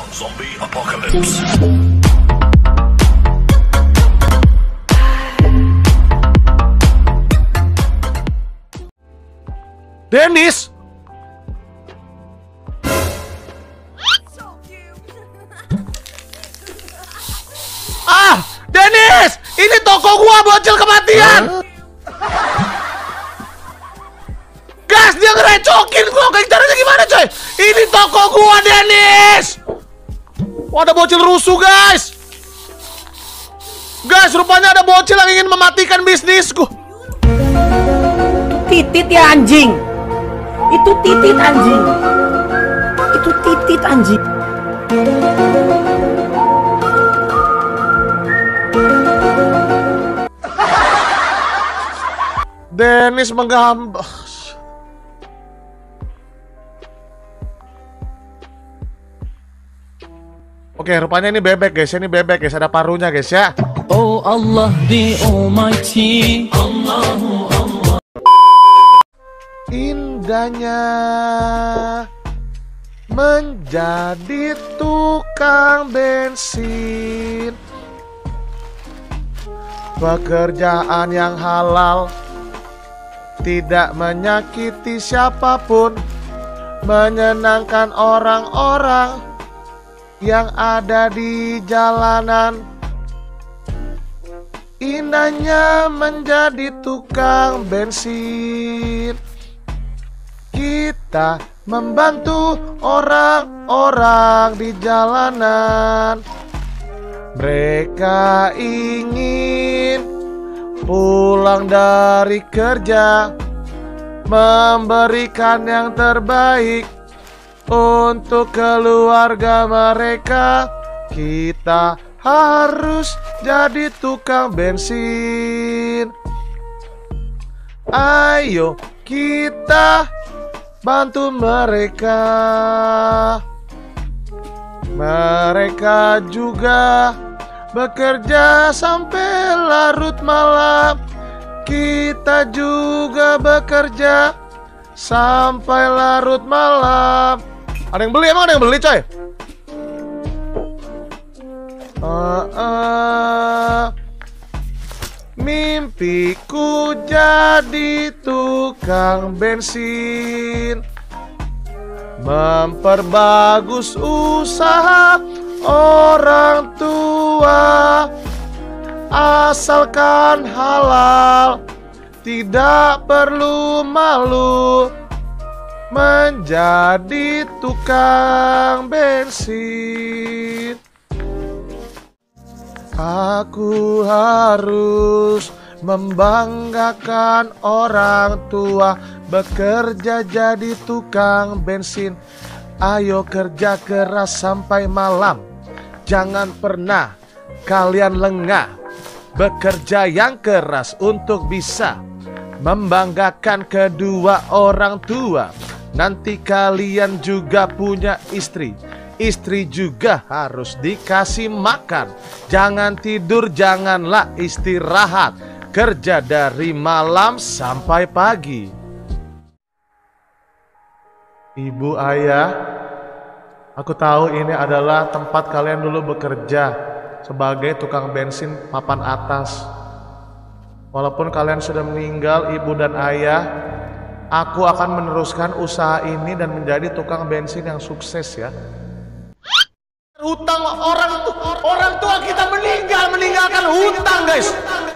Zombie Apocalypse. Dennis! Ah! Dennis! Ini toko gua bocil kematian! Gas, dia ngerecokin gua! Kayak caranya gimana coy? Ini toko gua, Dennis! Wah, ada bocil rusuh, guys! Guys, rupanya ada bocil yang ingin mematikan bisnisku. Titit ya anjing. Itu titit anjing. Itu titit anjing. Dennis menggambar. Oke, rupanya ini bebek guys. Ini bebek guys. Ada parunya guys ya. Oh Allah the Almighty, Allahu Allah. Indahnya menjadi tukang bensin, pekerjaan yang halal, tidak menyakiti siapapun, menyenangkan orang-orang yang ada di jalanan. Indahnya menjadi tukang bensin, kita membantu orang-orang di jalanan. Mereka ingin pulang dari kerja, memberikan yang terbaik untuk keluarga mereka. Kita harus jadi tukang bensin. Ayo kita bantu mereka. Mereka juga bekerja sampai larut malam. Kita juga bekerja sampai larut malam. Ada yang beli? Emang ada yang beli coy? Mimpiku jadi tukang bensin, memperbagus usaha orang tua, asalkan halal, tidak perlu malu, menjadi tukang bensin. Aku harus membanggakan orang tua, bekerja jadi tukang bensin. Ayo kerja keras sampai malam, jangan pernah kalian lengah. Bekerja yang keras untuk bisa membanggakan kedua orang tua. Nanti kalian juga punya istri. Istri juga harus dikasih makan. Jangan tidur, janganlah istirahat. Kerja dari malam sampai pagi. Ibu, ayah, aku tahu ini adalah tempat kalian dulu bekerja sebagai tukang bensin papan atas. Walaupun kalian sudah meninggal, ibu dan ayah, aku akan meneruskan usaha ini dan menjadi tukang bensin yang sukses ya. Hutang orang tua kita meninggalkan hutang guys.